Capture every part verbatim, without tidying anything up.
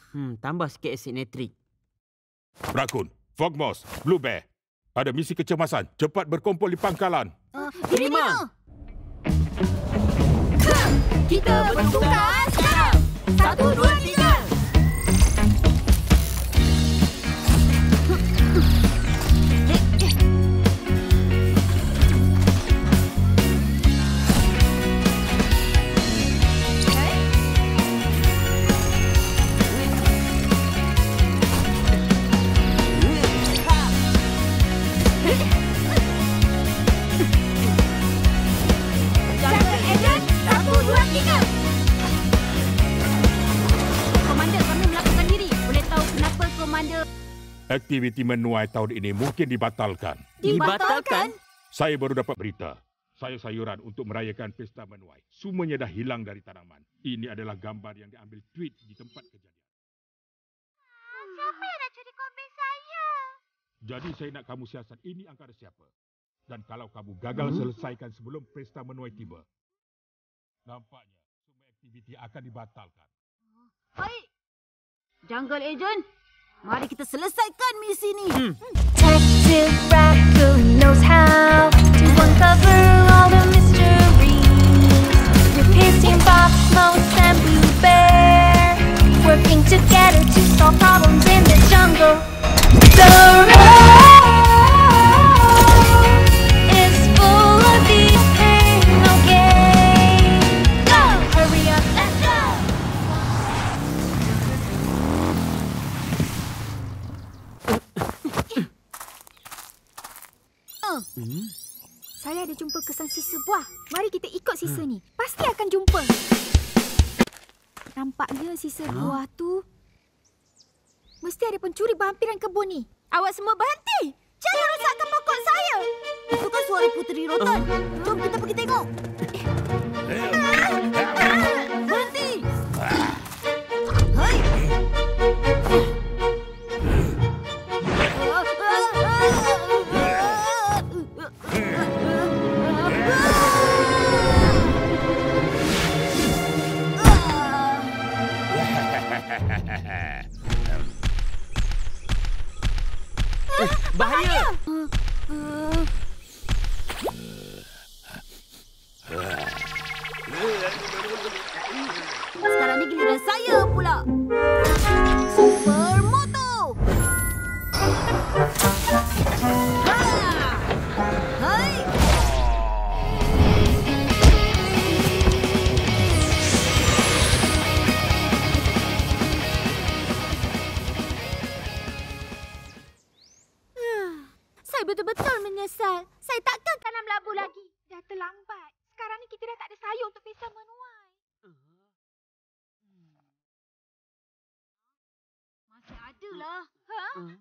Hmm, tambah sikit asid nitrik. Rakun, Fogmoss, Blue Bear. Ada misi kecemasan. Cepat berkumpul di pangkalan. Uh, Terima. Kita bertukar sekarang. Satu, dua, tiga. Aktiviti menuai tahun ini mungkin dibatalkan. Dibatalkan? Saya baru dapat berita. Sayur-sayuran untuk merayakan pesta menuai. Semuanya dah hilang dari tanaman. Ini adalah gambar yang diambil tweet di tempat kejadian. Siapa yang nak curi kombing saya? Jadi saya nak kamu siasat ini angkara siapa. Dan kalau kamu gagal hmm? selesaikan sebelum pesta menuai tiba, nampaknya semua aktiviti akan dibatalkan. Baik. Jungle Agent, mari kita selesaikan misi ni. Hmm. Detective Raccoon knows how to uncover all the mysteries. With his team Bob, Mouse and Blue Bear, working together to solve problems in the jungle. The road is full of these no game. Go! Hurry up, let's go! Hmm? Saya ada jumpa kesan sisa buah. Mari kita ikut sisa hmm. ni. Pasti akan jumpa. Nampaknya sisa huh? buah tu mesti ada pencuri berhampiran kebun ni. Awak semua berhenti. Jangan rosakkan pokok saya. Itu kan suara Puteri Rotan. Uh. Jom kita pergi tengok. Berhenti. Hai. Bahaya! Sekarang ni giliran saya pula. Super Moto! Hai! Saya betul-betul menyesal. Saya takkan tanam labu lagi. Dah terlambat. Sekarang ni kita dah tak ada sayur untuk pesta menuai. Masih ada lah. Ha? Uh.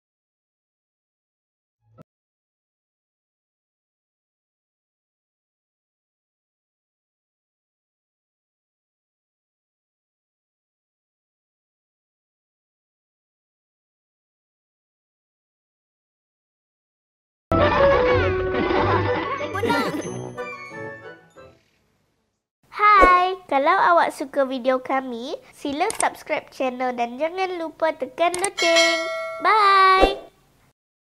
Hai, kalau awak suka video kami, sila subscribe channel dan jangan lupa tekan loceng.